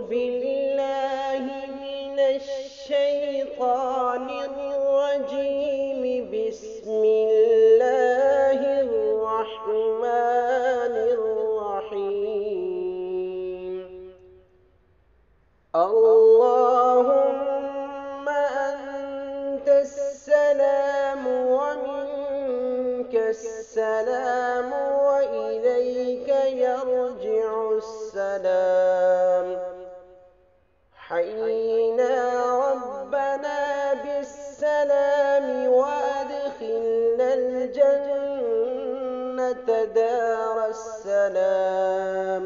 بالله من الشيطان الرجيم. بسم الله الرحمن الرحيم. اللهم أنت السلام ومنك السلام وإليك يرجع السلام. حينا ربنا بالسلام وأدخلنا الجنة دار السلام.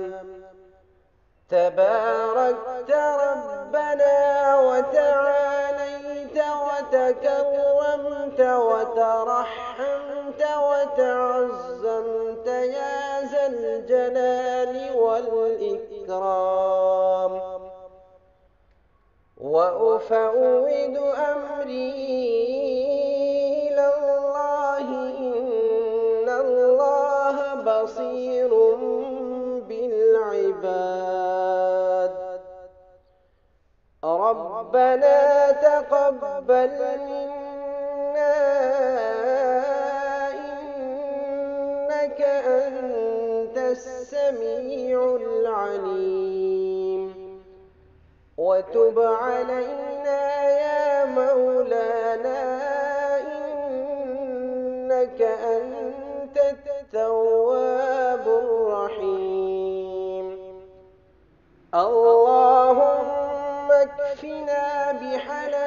تباركت ربنا وتعاليت وتكرمت وترحمت وتعظمت يا ذا الجلال والإكرام. وأفوض أمري إلى الله إن الله بصير بالعباد. ربنا تقبل منا إنك أنت السميع العليم. وتب علينا يا مولانا إنك أنت التواب الرحيم. اللهم اكفنا بحلالك